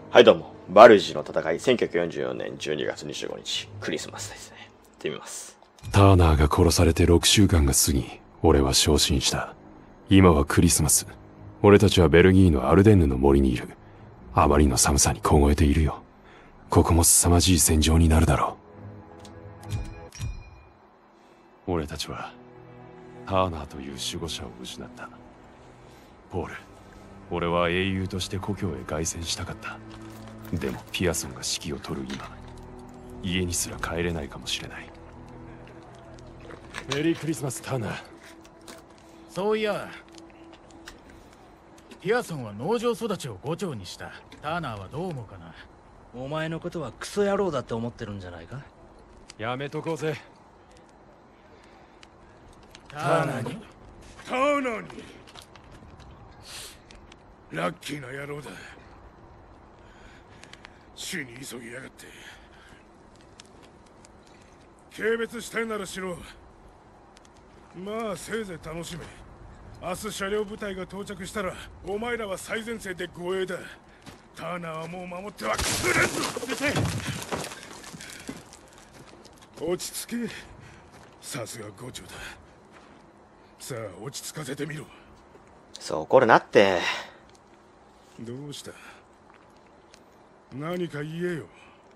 はいどうも、バルジの戦い1944年12月25日、クリスマスですね。行ってみます。 ターナーが殺されて6週間が過ぎ、俺は昇進した。今はクリスマス。俺たちはベルギーのアルデンヌの森にいる。あまりの寒さに凍えているよ。ここも凄まじい戦場になるだろう。俺たちはターナーという守護者を失った。ポール、俺は英雄として故郷へ凱旋したかった。でもピアソンが指揮を取る今、家にすら帰れないかもしれない。メリークリスマス、ターナー。 そういや、ピアソンは農場育ちを伍長にした。ターナーはどう思うかな。 お前のことはクソ野郎だって思ってるんじゃないか。 やめとこうぜ。 ターナーにラッキーな野郎だ。死に急ぎやがって。軽蔑したいならしろ。まあせいぜい楽しめ。明日車両部隊が到着したらお前らは最前線で護衛だ。ターナーはもう守ってはくれんぞ。落ち着け。さすが伍長だ。さあ落ち着かせてみろ。 そう、怒るなって。 どうした？何か言えよ。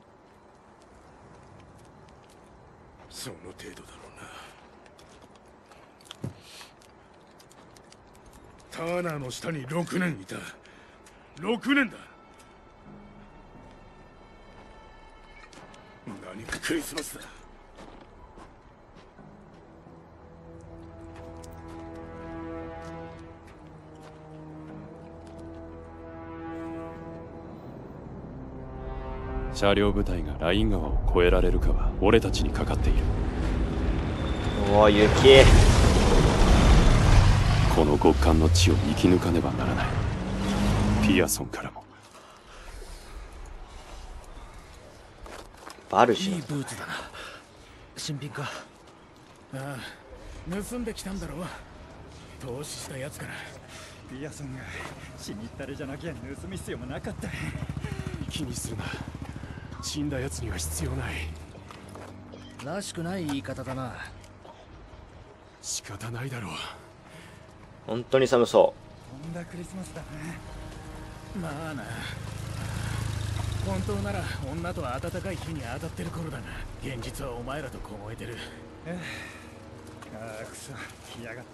その程度だろうな。ターナーの下に6年いた。6年だ。何がクリスマスだ。 車両部隊がライン川を越えられるかは俺たちにかかっている。 おお、雪。 この極寒の地を生き抜かねばならない。ピアソンからも。 バルジのいいブーツだな。新品か。 ああ、盗んできたんだろう。投資したやつから。 ピアソンが死にったれじゃなきゃ盗む必要もなかった。 気にするな。死んだ奴には必要ない。 らしくない言い方だな。 仕方ないだろう。 本当に寒そとんだクリスマスだな。 まあな。本当なら女と暖かい日に当たってる頃だが、現実はお前らと凍えてる。 ああ、くそ、来やがった。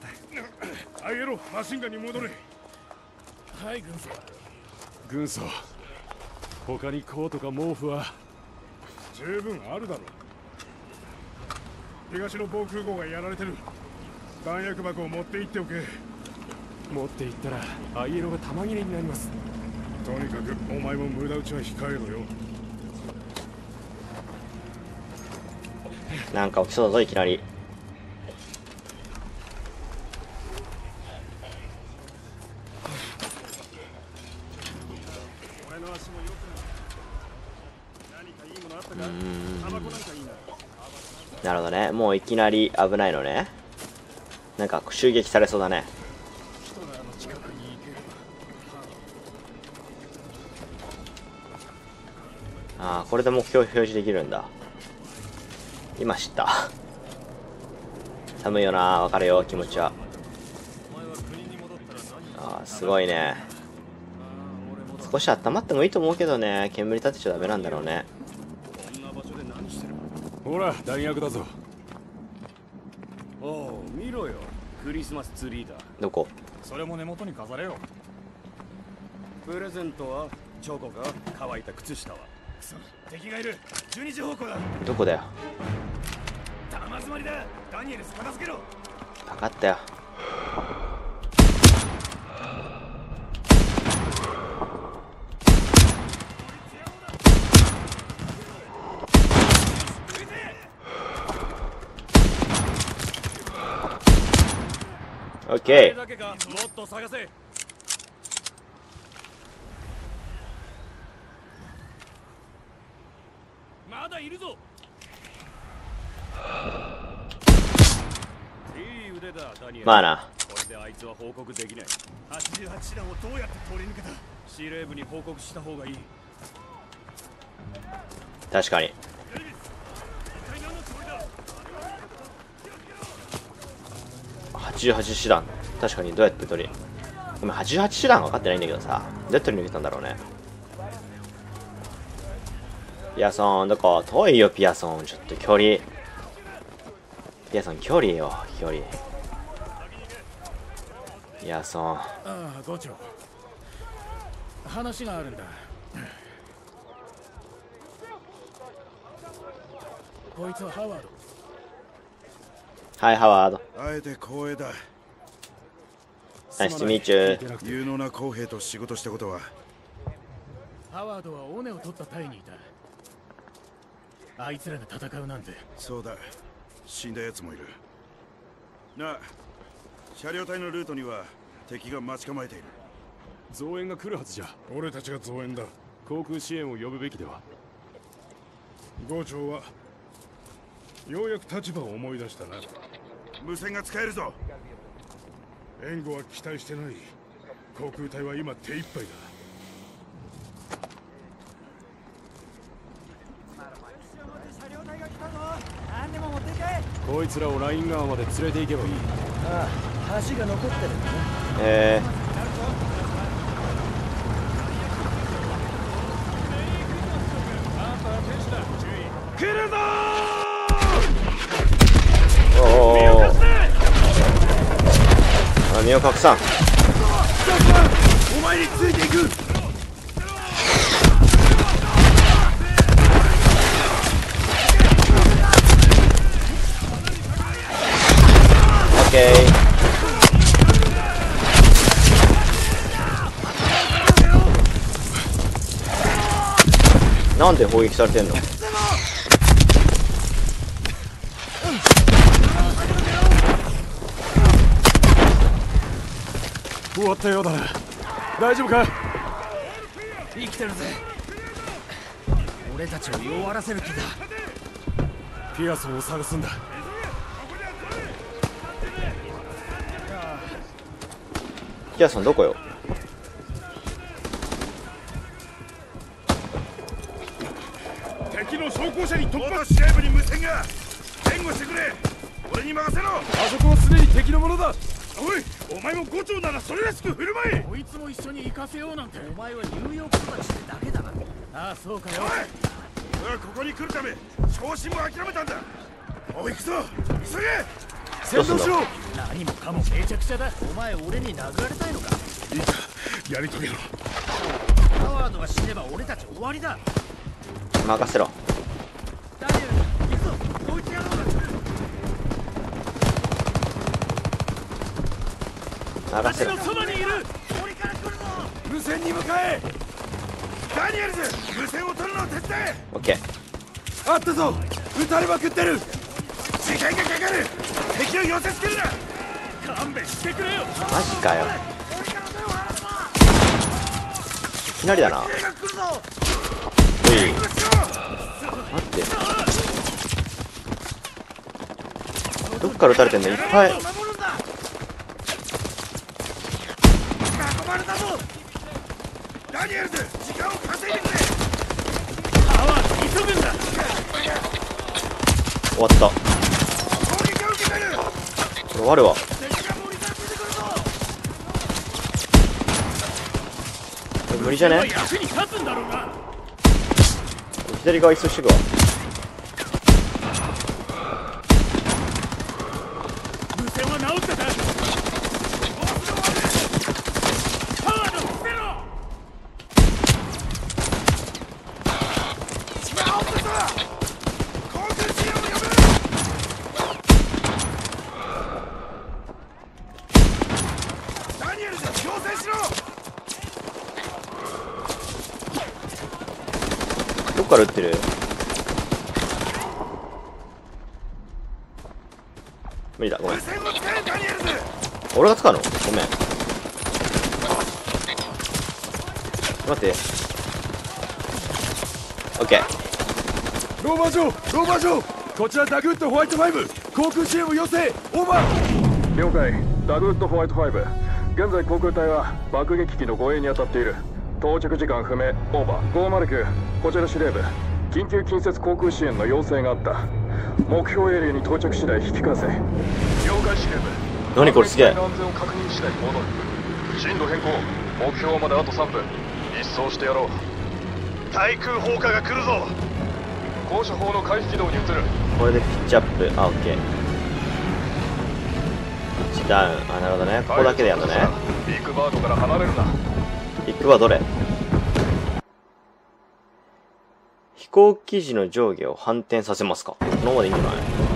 あげろ、マシンガンに戻れ。 はい、軍曹。 軍曹、他にコートか毛布は十分あるだろう。東の防空壕がやられてる。弾薬箱を持って行っておけ。 持っていったら藍色が玉切れになります。 とにかくお前も無駄撃ちは控えろよ。 う。なんか起きそうだぞ、いきなり。なるほどね。もういきなり危ないのね。なんか襲撃されそうだね。ああ、これで目標表示できるんだ。今知った。寒いよな、わかるよ、気持ちは。ああ、すごいね。少し温まってもいいと思うけどね。煙立てちゃダメなんだろうね。 ほら、弾薬だぞ。 おお、見ろよ。クリスマスツリーだ。 どこ？ それも根元に飾れよ。 プレゼントはチョコか乾いた靴下は。 くそ、敵がいる。12時方向だ。 どこだよ。 玉詰まりだ。ダニエルス、片付けろ。 分かったよ。オッケー。 だけかもっと探せ。まだいるぞ。いい腕だ、ダニエル。 まあな。 これであいつは報告できない。 88師団をどうやって通り抜けた？ 司令部に報告した方がいい。 確かに。88師団、確かに。どうやって取り、ごめん、88師団分かってないんだけどさ、どうやって取り抜けたんだろうね。ピアソン、どこ？遠いよ、ピアソン。ちょっと距離。ピアソン、距離よ、距離。ピアソン。 ああ、伍長。話があるんだ。こいつはハワード。 はい、ハワード。 あえて光栄だ。 ナイスとミーチュー。 有能な公兵と仕事したことは。 ハワードは尾根を取った隊にいた。あいつらが戦うなんて。 そうだ、死んだ奴もいる。なあ、車両隊のルートには敵が待ち構えている。 増援が来るはずじゃ。 俺たちが増援だ。 航空支援を呼ぶべきでは。 郷長はようやく立場を思い出したな。無線が使えるぞ。援護は期待してない。航空隊は今手一杯だ。 こいつらをライン川まで連れて行けばいい。 ああ、橋が残ってるんだね。 来るぞおお、あ、身を隠さん。 お前についていく。 オッケー。なんで砲撃されてんの？ 終わったようだな。大丈夫か？ 生きてるぜ。俺たちを弱らせる気だ。 ピアソンを探すんだ。 ピアソンどこよ？ 敵の装甲車に突破。司令部に無線が。援護してくれ。俺に任せろ。 あそこはすでに敵のものだ。 おい、お前も伍長ならそれらしく振る舞え。 こいつも一緒に行かせようなんて。 お前はニューヨーク育ちってだけだな。 ああ、そうかよ。 おい、俺はここに来るため昇進も諦めたんだ。おい、行くぞ。急げ。 どうすんの？ 何もかもめちゃくちゃだ。 お前俺に殴られたいのか？ いいか、やり遂げろ。 ハワードが死ねば俺たち終わりだ。 任せろ。 ダニエル、行くぞ。こいつやろうが。 任せろ。 そばにいる。 俺から来るぞ。 無線に向かえ。ダニエルズ、無線を取るのを手伝え。 オッケー。 あったぞ。撃たれまくってる。時間がかかる。敵を寄せつけるな。 勘弁してくれよ。 マジかよ。いきなりだな。うい。待って。どっから撃たれてんの？いっぱい。 守るんだ。囲まれたぞ。 ダニエルズ、時間を稼いでくれ。 ハワード、急ぐんだ。 終わった。 攻撃を受けてる。 これ終わるわ。これ無理じゃね？ 役に立つんだろうな。 左側一掃してくわ。 無線は直ってた。ハワード、捨てろ。 航空支援を呼べ。ダニエルズ、強制しろ。 どっから撃ってる？無理だ、ごめん。 無線を使え、ダニエルズ。 俺が使うの？ごめん。待って。オッケー。 ローバー城、ローバー城、こちらダグウッドホワイト5、航空支援を要請。オーバー。 了解。ダグウッドホワイト5、現在航空隊は爆撃機の護衛に当たっている。 到着時間不明。オーバー。509、こちら司令部。緊急近接航空支援の要請があった。目標エリアに到着次第引き返せ。了解司令部。 何これすげえ。 安全を確認次第戻る。進路変更。目標まであと3分。一掃してやろう。 対空砲火が来るぞ。 高射砲の回避軌道に移る。 これでピッチアップ。あ、オッケー。ピッチダウン。あ、なるほどね。ここだけでやるのね。 ビッグバードから離れるな。 ビッグはどれ？飛行機時の上下を反転させますか。このままでいいんじゃない？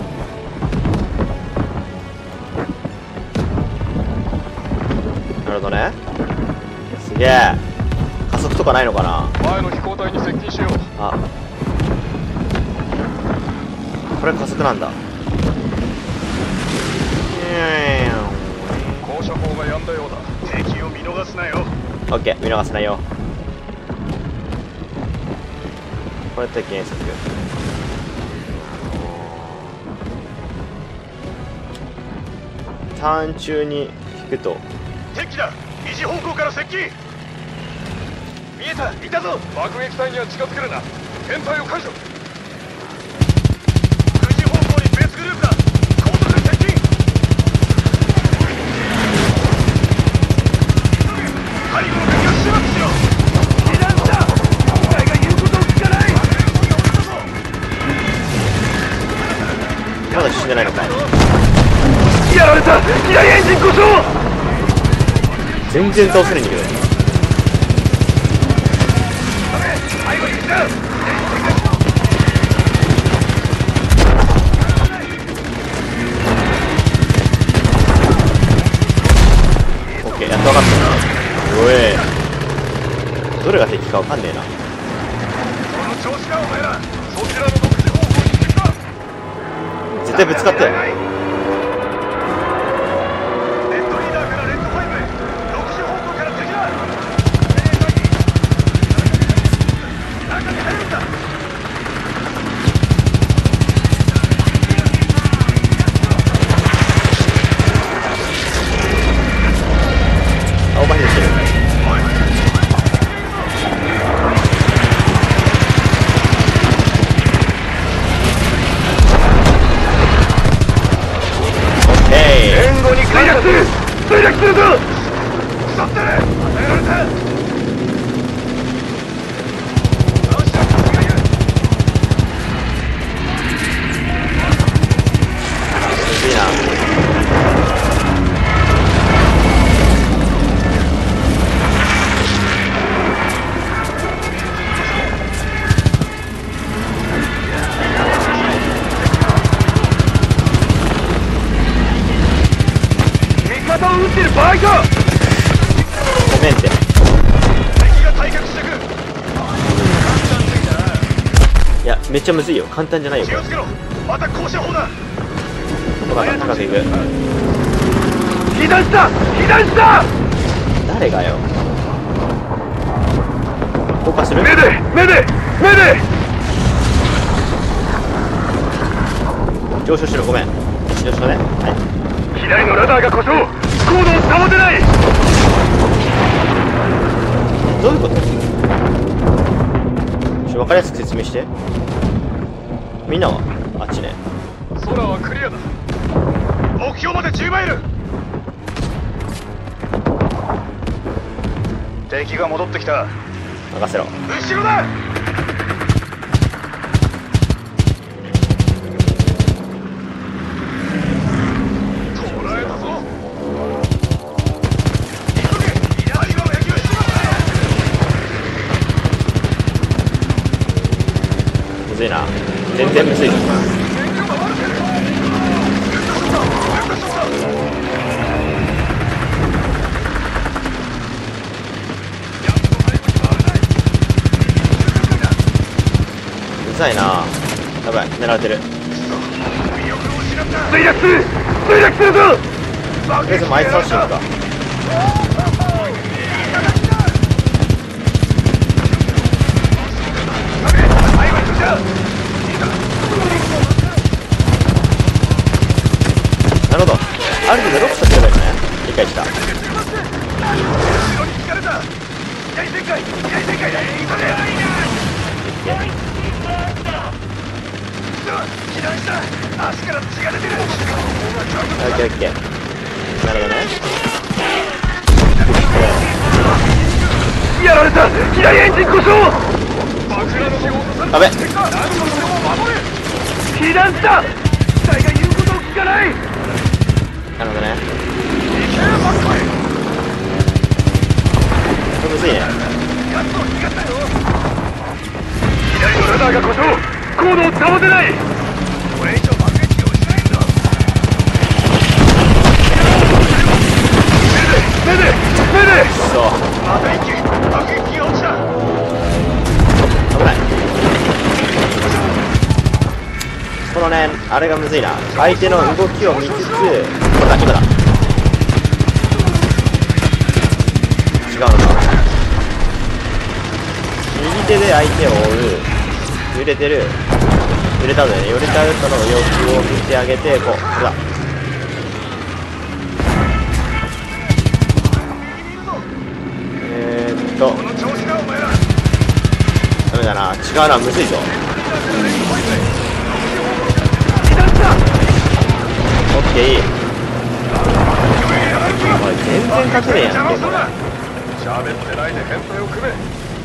なるほどね。すげえ。加速とかないのかな。 前の飛行隊に接近しよう。 あ、これ加速なんだ。 高射砲が止んだようだ。 敵を見逃すなよ。 オッケー、見逃せないよ。これって減速。ターン中に引くと。 敵だ。二次方向から接近。見えた。いたぞ。 爆撃隊には近づけるな。編隊を解除。 9時方向に別グループだ。高速で接近。背後の敵を始末しろ。被弾した。機体が言うことを聞かない。 まだ死んでないのか。 やられた。左エンジン故障。 全然倒せるんだけど。 背後に来た。 オッケー、やっと分かったな。おい、どれが敵か分かんねえな。 この調子かお前ら。そちらの独自方向に行ってきた。 絶対ぶつかったよ。 レッドリーダーからレッド5、6時方向から敵だ。中に入るんだ。 あ、オーバーヒートしてる。 援護に墜落する。墜落するぞ。腐ってる。与えられた。 いいな。 味方を撃ってる場合か。 ごめんって。 敵が退却してくる。 いや、めっちゃむずいよ。簡単じゃないよ、これ。 気をつけろ。また高射砲だ。 どこだか高くいく。 被弾した。被弾した。 誰がよ。降下する？ 目で目で目で。 上昇しろ、ごめん。上昇ね。はい。 左のラダーが故障。高度を保てない。 どういうこと？分かりやすく説明して。みんなはあっちね。 空はクリアだ。 目標まで10マイル。敵が戻ってきた。 任せろ。 後ろだ。捕らえたぞ。急げ。槍の焼きをしまった。 むずいな。全然むずい。うざいな。やばい、狙われてる。 墜落する。墜落するぞ。 とりあえず前倒しに行くか。なるほど。ある程度ロックさせればいいのね。理解した。 後ろに引かれた。左旋回。 オッケーオッケー。なるほどね。 やられた。機内エンジン故障。 ダメ。 被弾した。機体が言うことを聞かない。 なるほどね。これむずいね。 左のラダーが故障。高度を保てない。これ以上爆撃機をしないんだ。目でそう。 また一機爆撃機が落ちた。 危ない。このね、あれがむずいな。相手の動きを見つつ、今だ。違うのか。右手で相手を追う。揺れたのね。揺れた後の様子を見てあげて、これだ。ダメだな。違うな。むずいぞ。オッケー、いい。おい、全然勝てねえやんけ、これ。 喋ってないで編隊を組め。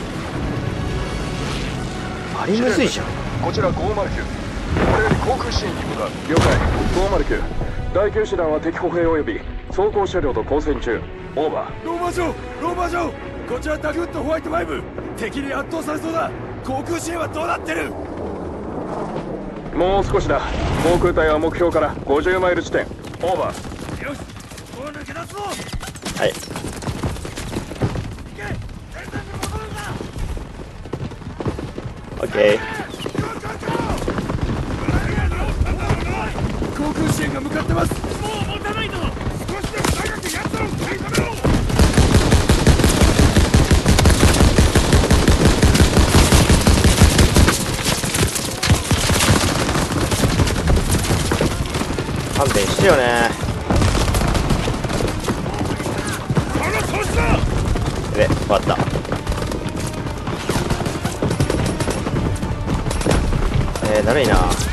ありむずいじゃん。 こちら509。これより航空支援に向かう。了解。509。第9師団は敵歩兵及び装甲車両と交戦中。オーバー。 ローマー城こちらタグッドホワイト5。敵に圧倒されそうだ。航空支援はどうなってる？ もう少しだ。航空隊は目標から50マイル地点。オーバー。 よし、もう抜け出すぞ。 はい。オッケー。 航空支援が向かってます。もう持たないと。少しでも長くやつらを食い止めろ。 勘弁してよね。で、終わった。だるいな。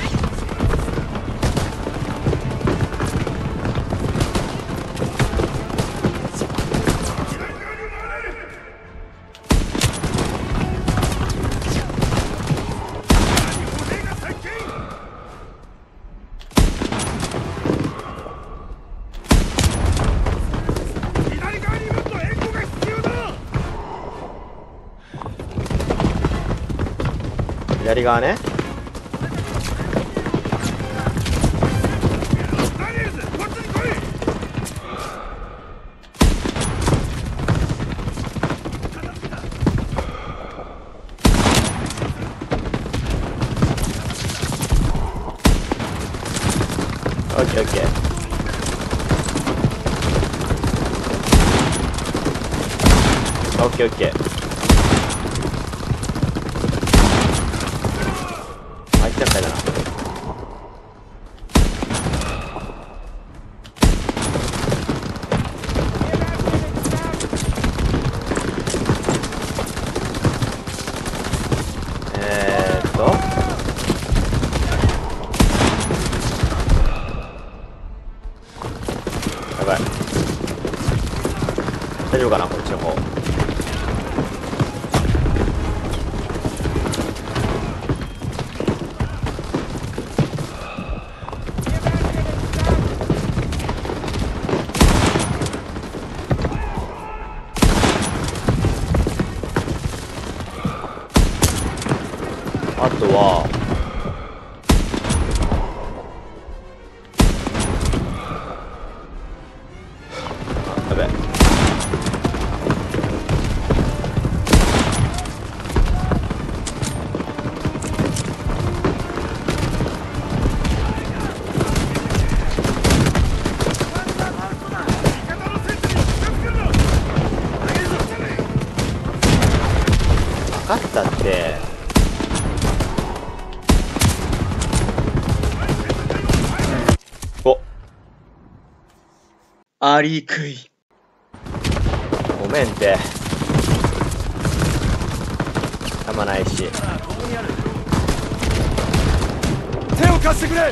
左側ね。オッケーオッケー。オッケーオッケー。入っちゃったかな。やばい。大丈夫かな、こっちの方。あとはやべえ。分かったって。お、 アリクイ。 ごめんって。 まないし。 手を貸してくれ。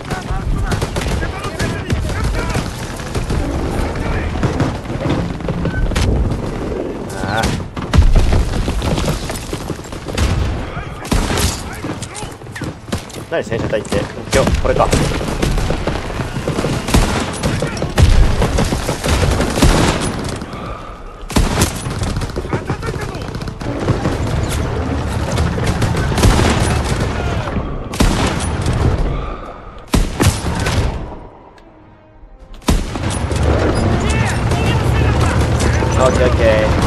ああ、何戦車隊って目標これか。オッケーオッケー。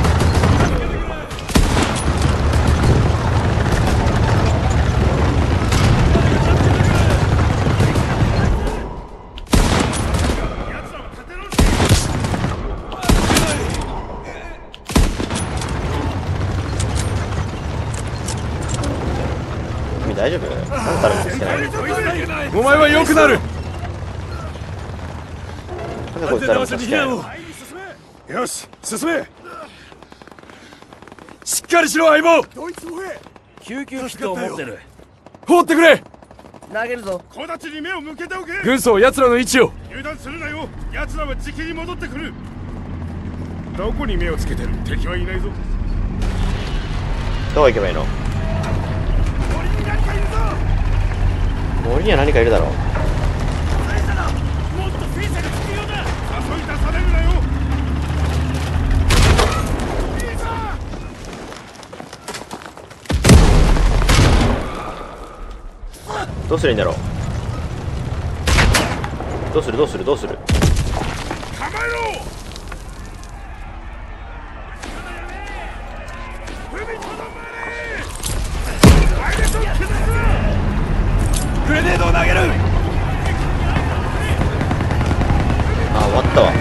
君大丈夫？何からもしてない。 お前は良くなる。 なんでこいつらもしてないの？ よし、進め。しっかりしろ相棒。 救急キットを持ってる。 放ってくれ。 投げるぞ。 木立に目を向けておけ。 軍曹、奴らの位置を。 油断するなよ。奴らはじきに戻ってくる。どこに目をつけてる？敵はいないぞ。 どこ行けばいいの？ 森に何かいるぞ。 森には何かいるだろう。 もっと戦車が必要だ。誘い出されるなよ。 どうするんだろう。どうする。 構えろ。踏みとどまれ。パイレットを崩す。 グレネードを投げる。 あ、終わったわ。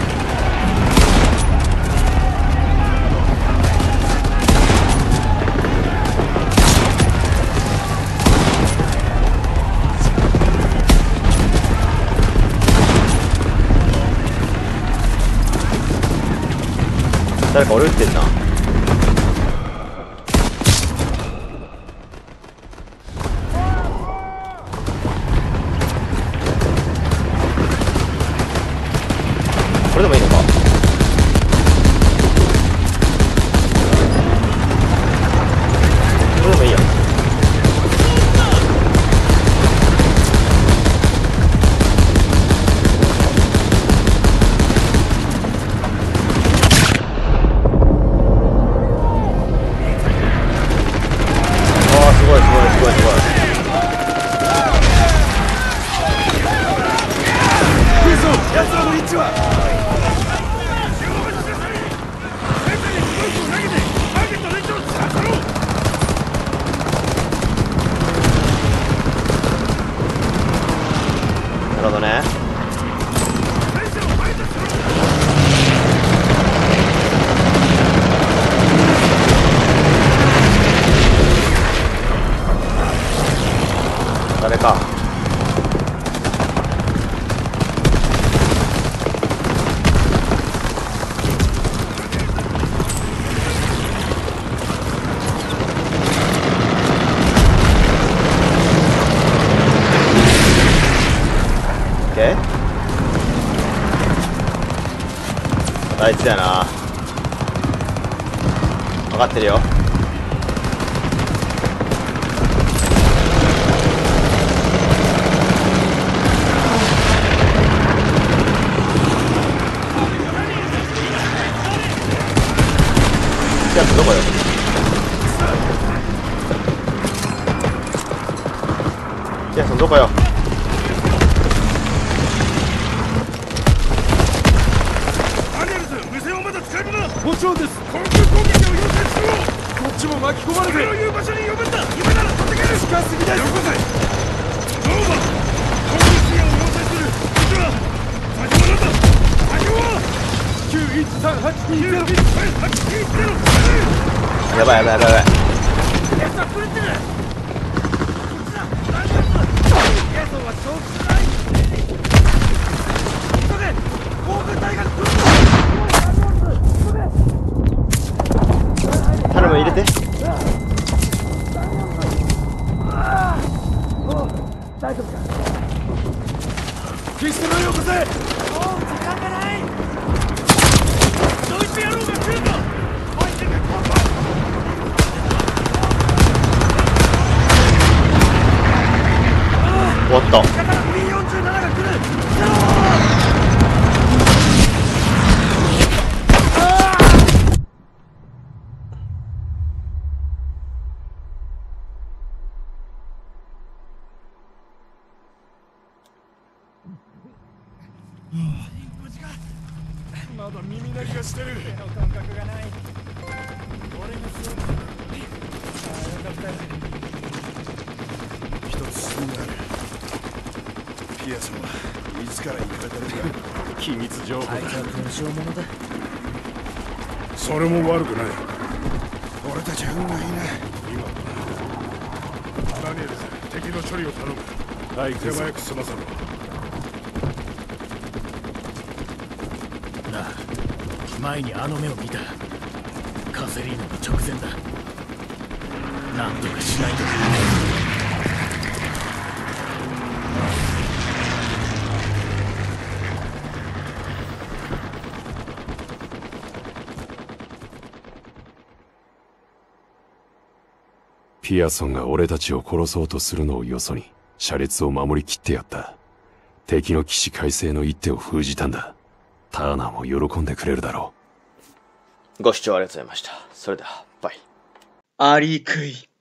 誰か俺撃ってんな。これでもいいのか。これでもいいや。すごい。 軍曹、奴らの位置は。 なるほどね。誰か。あいつやな。分かってるよ。やつどこよ。やつどこよ。 もちろんです。 航空攻撃を優先しろ。 こっちも巻き込まれて。 これを言う場所に呼ぶんだ。今なら戦える。 近すぎです。 よこせ。ノーバ航空支援を要請する。こちら先ほどだ。先ほど 913-820。やばい。 やつは狂ってる。こっちだ。大丈夫。ゲソは正気しない。急げ。航空隊が来る。 頼む、入れて。 おっと。 だから B47 が来る。 まだ耳鳴りがしてる。 手の感覚がない。俺がそうだ。ああ、よかったよ。 一つ質問がある。ピアソンはいつから行かれてるんだ？ 機密情報だ。 あいつは文章者だ。 それも悪くない。俺たち運がいいな。今はダニエルズ、敵の処理を頼む。 はい、 手早く済ませろ。 なあ、前にあの目を見た。カセリーノの直前だ。なんとかしないと。 ピアソンが俺たちを殺そうとするのをよそに、車列を守りきってやった。敵の起死回生の一手を封じたんだ。ターナーも喜んでくれるだろう。 ご視聴ありがとうございました。それでは、バイ。 アリクイ。